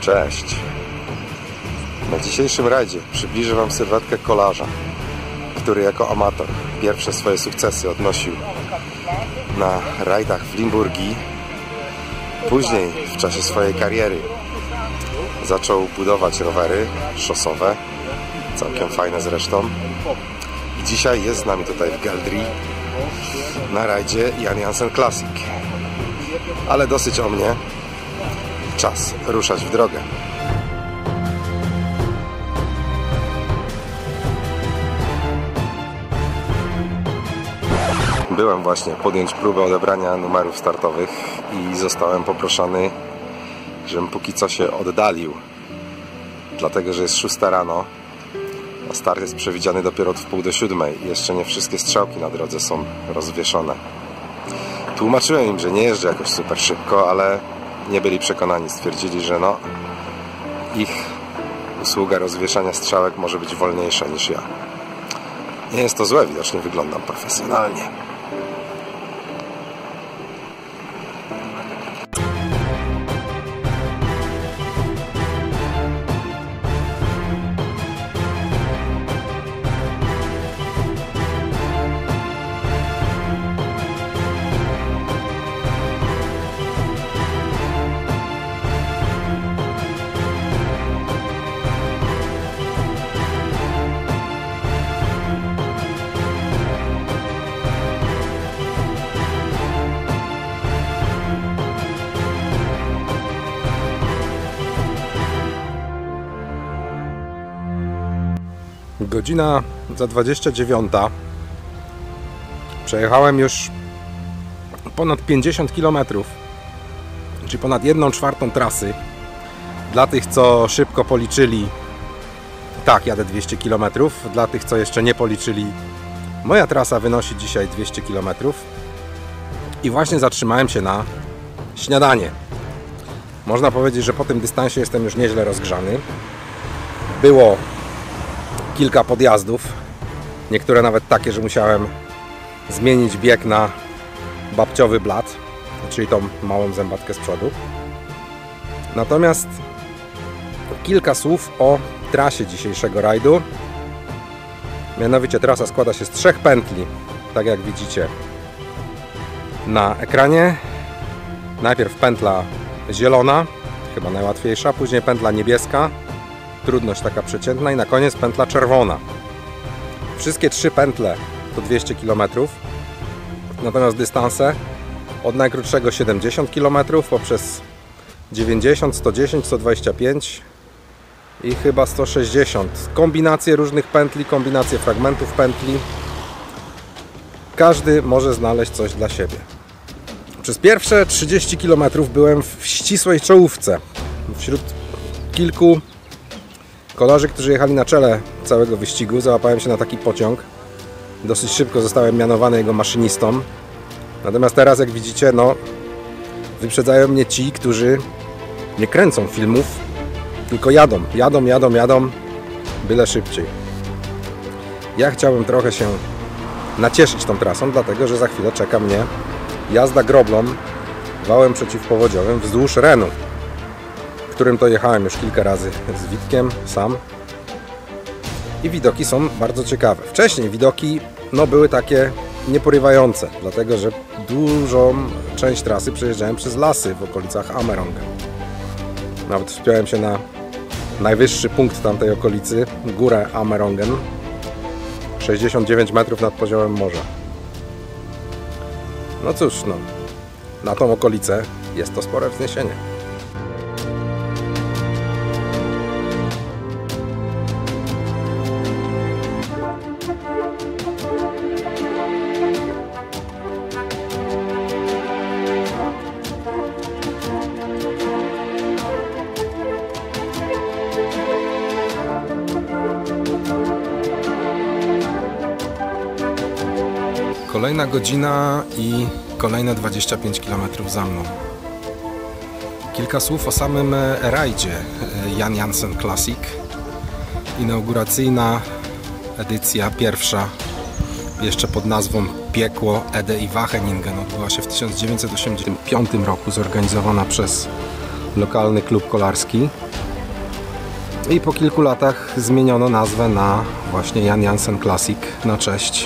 Cześć! Na dzisiejszym rajdzie przybliżę Wam sylwetkę kolarza, który jako amator pierwsze swoje sukcesy odnosił na rajdach w Limburgii. Później w czasie swojej kariery zaczął budować rowery szosowe, całkiem fajne zresztą. I dzisiaj jest z nami tutaj w Geldrii na rajdzie Jan Jansen Classic. Ale dosyć o mnie. Czas ruszać w drogę. Byłem właśnie podjąć próbę odebrania numerów startowych i zostałem poproszony, żebym póki co się oddalił, dlatego że jest 6 rano, a start jest przewidziany dopiero od wpół do 7 i jeszcze nie wszystkie strzałki na drodze są rozwieszone. Tłumaczyłem im, że nie jeżdżę jakoś super szybko, ale nie byli przekonani. Stwierdzili, że no, ich usługa rozwieszania strzałek może być wolniejsza niż ja. Nie jest to złe, widocznie wyglądam profesjonalnie. Godzina za 29. Przejechałem już ponad 50 km, czyli ponad 1/4 trasy. Dla tych, co szybko policzyli, tak, jadę 200 km. Dla tych, co jeszcze nie policzyli, moja trasa wynosi dzisiaj 200 km. I właśnie zatrzymałem się na śniadanie. Można powiedzieć, że po tym dystansie jestem już nieźle rozgrzany. Było kilka podjazdów, niektóre nawet takie, że musiałem zmienić bieg na babciowy blat, czyli tą małą zębatkę z przodu. Natomiast kilka słów o trasie dzisiejszego rajdu. Mianowicie trasa składa się z 3 pętli, tak jak widzicie na ekranie. Najpierw pętla zielona, chyba najłatwiejsza, później pętla niebieska, trudność taka przeciętna i na koniec pętla czerwona. Wszystkie 3 pętle to 200 km, natomiast dystanse od najkrótszego 70 km poprzez 90, 110, 125 i chyba 160. Kombinacje różnych pętli, kombinacje fragmentów pętli. Każdy może znaleźć coś dla siebie. Przez pierwsze 30 km byłem w ścisłej czołówce. Wśród kilku kolarzy, którzy jechali na czele całego wyścigu, załapałem się na taki pociąg. Dosyć szybko zostałem mianowany jego maszynistą. Natomiast teraz, jak widzicie, no, wyprzedzają mnie ci, którzy nie kręcą filmów, tylko jadą, byle szybciej. Ja chciałbym trochę się nacieszyć tą trasą, dlatego że za chwilę czeka mnie jazda groblą wałem przeciwpowodziowym wzdłuż Renu, którym to jechałem już kilka razy z Witkiem sam i widoki są bardzo ciekawe. Wcześniej widoki były takie nieporywające, dlatego że dużą część trasy przejeżdżałem przez lasy w okolicach Amerongen. Nawet wspiąłem się na najwyższy punkt tamtej okolicy, górę Amerongen, 69 metrów nad poziomem morza. No cóż, na tą okolicę jest to spore wzniesienie. Kolejna godzina i kolejne 25 km za mną. Kilka słów o samym rajdzie Jan Jansen Classic. Inauguracyjna edycja, pierwsza, jeszcze pod nazwą Piekło Ede i Wageningen, odbyła się w 1985 roku, zorganizowana przez lokalny klub kolarski. I po kilku latach zmieniono nazwę na właśnie Jan Jansen Classic na cześć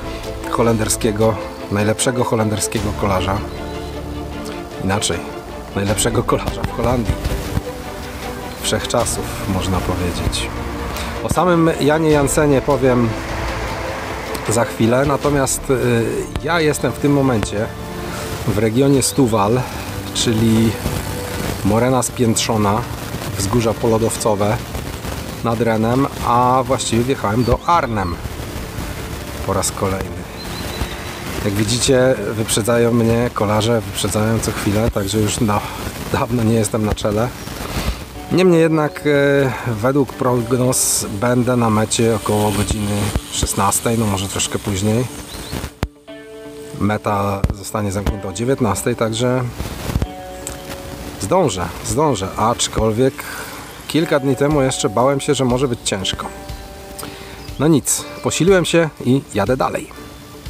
najlepszego holenderskiego kolarza. Inaczej, najlepszego kolarza w Holandii. Wszechczasów, można powiedzieć. O samym Janie Jansenie powiem za chwilę, natomiast ja jestem w tym momencie w regionie Stouval, czyli morena spiętrzona, wzgórza polodowcowe nad Renem, a właściwie wjechałem do Arnhem po raz kolejny. Jak widzicie, wyprzedzają mnie kolarze, wyprzedzają co chwilę, także już dawno nie jestem na czele. Niemniej jednak według prognoz będę na mecie około godziny 16, no może troszkę później. Meta zostanie zamknięta o 19, także zdążę, aczkolwiek kilka dni temu jeszcze bałem się, że może być ciężko. No nic, posiliłem się i jadę dalej.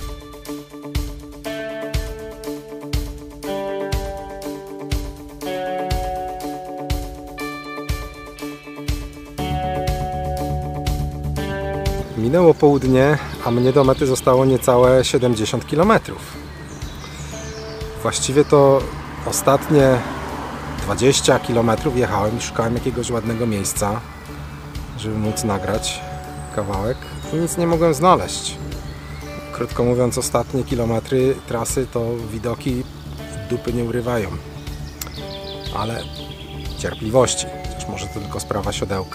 Minęło południe, a mnie do mety zostało niecałe 70 km. Właściwie to ostatnie 20 km jechałem i szukałem jakiegoś ładnego miejsca, żeby móc nagrać kawałek i nic nie mogłem znaleźć. Krótko mówiąc, ostatnie kilometry trasy to widoki dupy nie urywają. Ale cierpliwości, chociaż może to tylko sprawa siodełka.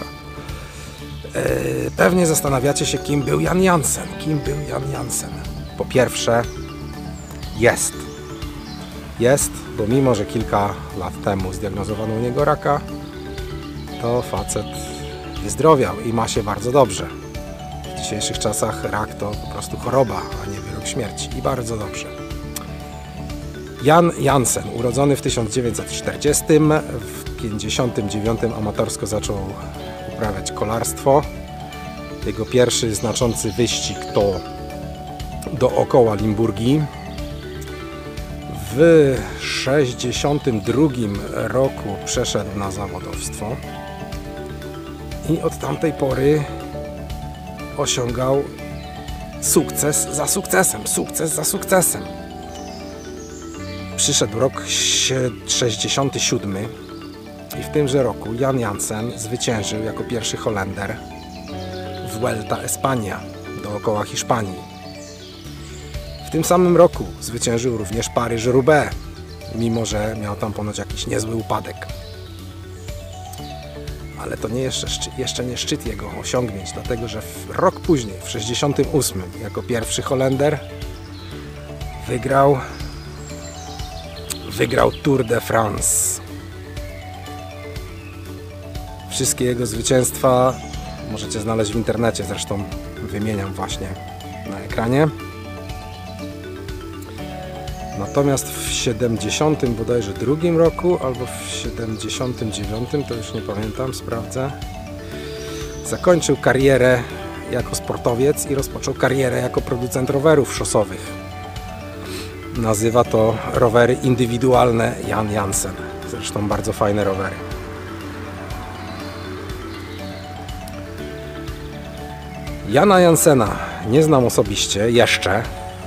Pewnie zastanawiacie się, kim był Jan Jansen. Kim był Jan Jansen? Po pierwsze, jest, bo mimo, że kilka lat temu zdiagnozowano u niego raka, to facet wyzdrowiał i ma się bardzo dobrze. W dzisiejszych czasach rak to po prostu choroba, a nie wyrok śmierci i bardzo dobrze. Jan Jansen, urodzony w 1940, w 1959 amatorsko zaczął uprawiać kolarstwo. Jego pierwszy znaczący wyścig to dookoła Limburgii. W 1962 roku przeszedł na zawodowstwo i od tamtej pory osiągał sukces za sukcesem. Przyszedł rok 1967 i w tymże roku Jan Jansen zwyciężył jako pierwszy Holender w Vuelta Espania dookoła Hiszpanii. W tym samym roku zwyciężył również Paryż-Roubaix, mimo że miał tam ponoć jakiś niezły upadek. Ale to jeszcze nie szczyt jego osiągnięć, dlatego że rok później, w 1968, jako pierwszy Holender wygrał Tour de France. Wszystkie jego zwycięstwa możecie znaleźć w internecie, zresztą wymieniam właśnie na ekranie. Natomiast w 70 bodajże drugim roku, albo w 79, to już nie pamiętam, sprawdzę, zakończył karierę jako sportowiec i rozpoczął karierę jako producent rowerów szosowych. Nazywa to rowery indywidualne Jan Jansen. Zresztą bardzo fajne rowery. Jana Jansena nie znam osobiście, jeszcze.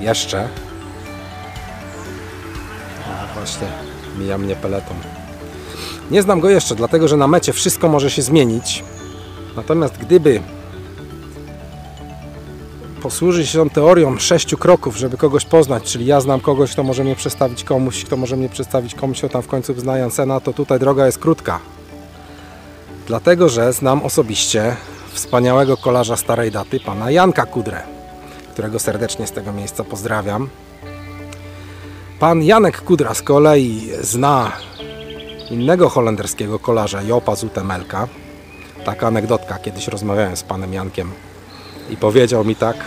Właśnie mija mnie peleton. Nie znam go jeszcze, dlatego że na mecie wszystko może się zmienić. Natomiast gdyby posłużyć się tą teorią 6 kroków, żeby kogoś poznać, czyli ja znam kogoś, kto może mnie przedstawić komuś, kto może mnie przedstawić komuś, kto tam w końcu zna Jansena, to tutaj droga jest krótka. Dlatego że znam osobiście wspaniałego kolarza starej daty, pana Janka Kudrę, którego serdecznie z tego miejsca pozdrawiam. Pan Janek Kudra z kolei zna innego holenderskiego kolarza, Jopa Zoetemelka. Taka anegdotka, kiedyś rozmawiałem z panem Jankiem i powiedział mi tak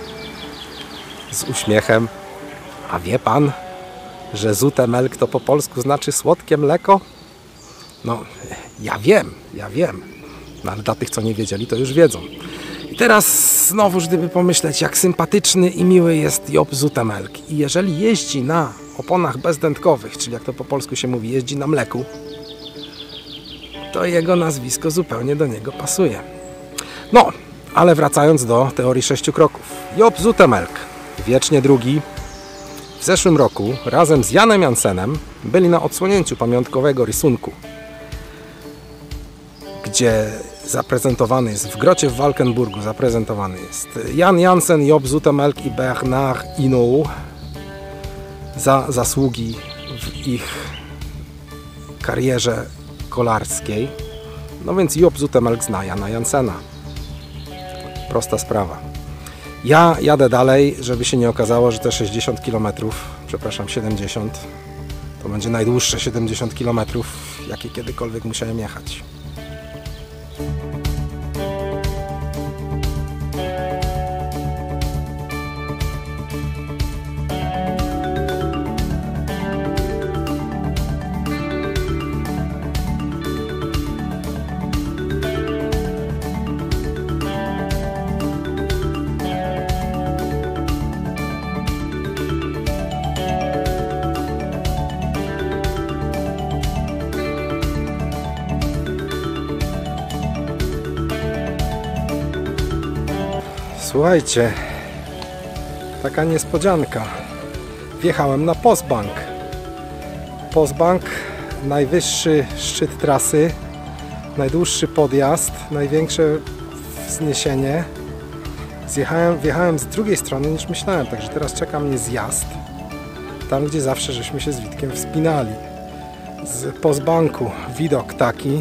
z uśmiechem: a wie pan, że Zoetemelk to po polsku znaczy słodkie mleko? No, ja wiem. No, ale dla tych, co nie wiedzieli, to już wiedzą. I teraz znowuż, gdyby pomyśleć, jak sympatyczny i miły jest Job Zoetemelk. I jeżeli jeździ na oponach bezdętkowych, czyli jak to po polsku się mówi, jeździ na mleku, to jego nazwisko zupełnie do niego pasuje. No, ale wracając do teorii 6 kroków. Job Zoetemelk, wiecznie drugi, w zeszłym roku razem z Janem Janssenem byli na odsłonięciu pamiątkowego rysunku, gdzie zaprezentowany jest, w grocie w Valkenburgu zaprezentowany jest Jan Janssen, Job Zoetemelk i Bernard Hinault za zasługi w ich karierze kolarskiej. No więc Job Zoetemelk zna Jana Janssena. Prosta sprawa. Ja jadę dalej, żeby się nie okazało, że te 60 km, przepraszam 70, to będzie najdłuższe 70 km, jakie kiedykolwiek musiałem jechać. Słuchajcie, taka niespodzianka. Wjechałem na Postbank. Postbank, najwyższy szczyt trasy, najdłuższy podjazd, największe wzniesienie. Wjechałem z drugiej strony niż myślałem, także teraz czeka mnie zjazd. Tam, gdzie zawsze żeśmy się z Witkiem wspinali. Z Postbanku widok taki.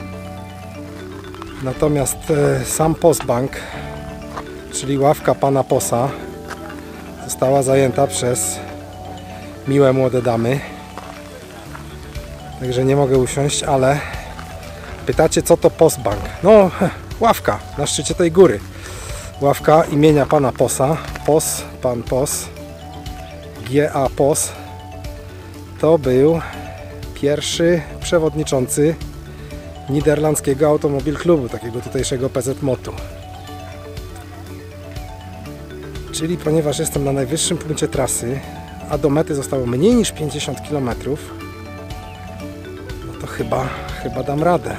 Natomiast sam Postbank, czyli ławka pana Posa, została zajęta przez miłe młode damy. Także nie mogę usiąść, ale pytacie, co to Postbank? No, ławka na szczycie tej góry. Ławka imienia pana Posa. Pos, pan Pos, G.A. Pos, to był pierwszy przewodniczący niderlandzkiego automobilklubu, takiego tutejszego PZ Motu. Czyli ponieważ jestem na najwyższym punkcie trasy, a do mety zostało mniej niż 50 km, no to chyba dam radę.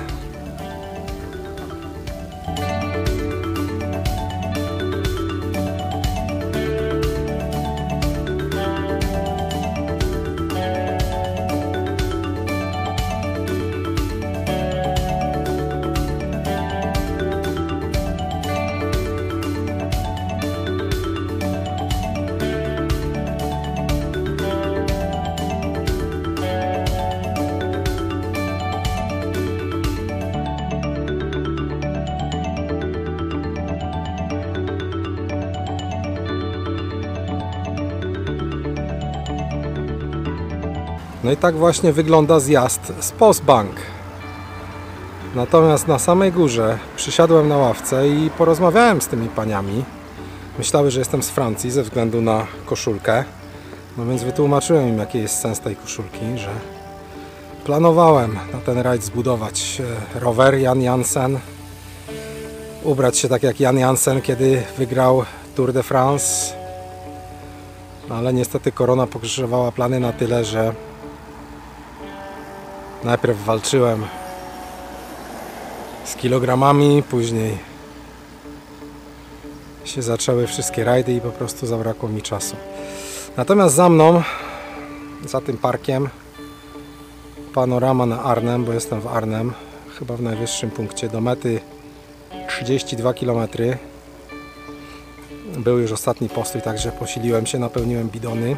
No i tak właśnie wygląda zjazd z Postbank. Natomiast na samej górze przysiadłem na ławce i porozmawiałem z tymi paniami. Myślały, że jestem z Francji ze względu na koszulkę. No więc wytłumaczyłem im, jaki jest sens tej koszulki, że planowałem na ten rajd zbudować rower Jan Janssen, ubrać się tak jak Jan Janssen, kiedy wygrał Tour de France. No ale niestety korona pokrzyżowała plany na tyle, że najpierw walczyłem z kilogramami, później się zaczęły wszystkie rajdy i po prostu zabrakło mi czasu. Natomiast za mną, za tym parkiem, panorama na Arnhem, bo jestem w Arnhem, chyba w najwyższym punkcie, do mety 32 km. Był już ostatni postój, także posiliłem się, napełniłem bidony.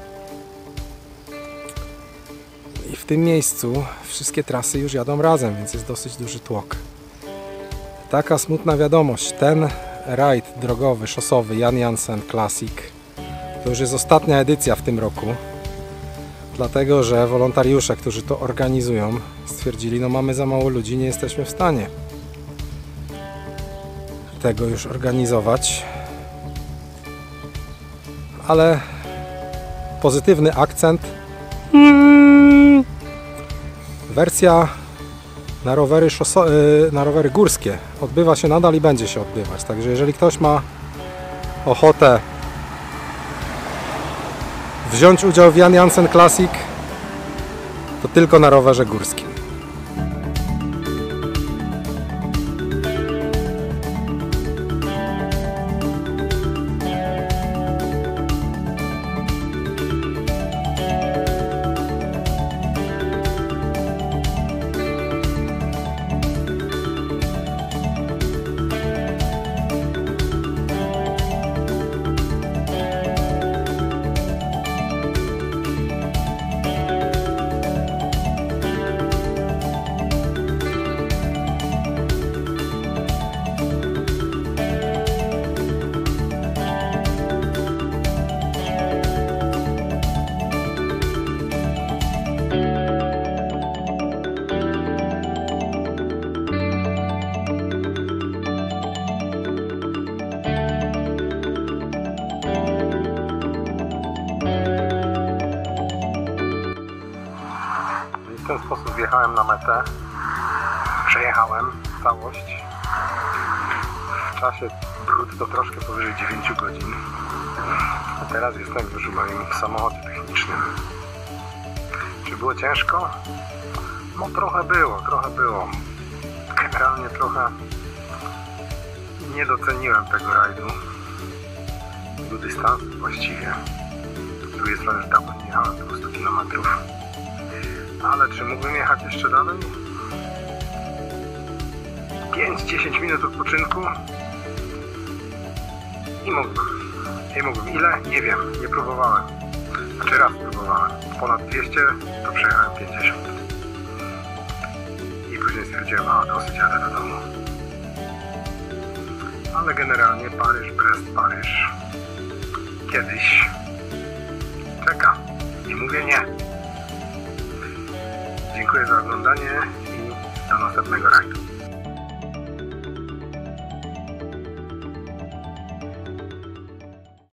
I w tym miejscu wszystkie trasy już jadą razem, więc jest dosyć duży tłok. Taka smutna wiadomość, ten rajd drogowy, szosowy Jan Janssen Classic to już jest ostatnia edycja w tym roku, dlatego że wolontariusze, którzy to organizują, stwierdzili, no mamy za mało ludzi, nie jesteśmy w stanie tego już organizować. Ale pozytywny akcent. Wersja na rowery, na rowery górskie odbywa się nadal i będzie się odbywać. Także jeżeli ktoś ma ochotę wziąć udział w Jan Janssen Classic, to tylko na rowerze górskim. wjechałem na metę. Przejechałem całość w czasie brutto troszkę powyżej 9 godzin. A teraz jestem już w moim samochodzie technicznym. Czy było ciężko? No trochę było. Generalnie trochę nie doceniłem tego rajdu, tego dystansu właściwie. Z drugiej strony już dawno nie jechałem 200 km. Ale czy mógłbym jechać jeszcze dalej? 5-10 minut odpoczynku i mógłbym. Ile? Nie wiem, nie próbowałem. Znaczy raz próbowałem. Ponad 200 to przejechałem 50. I później stwierdziłem, a dosyć, jadę do domu. Ale generalnie Paryż, Brest, Paryż kiedyś czeka. Nie mówię nie. Dziękuję za oglądanie i do następnego rajdu.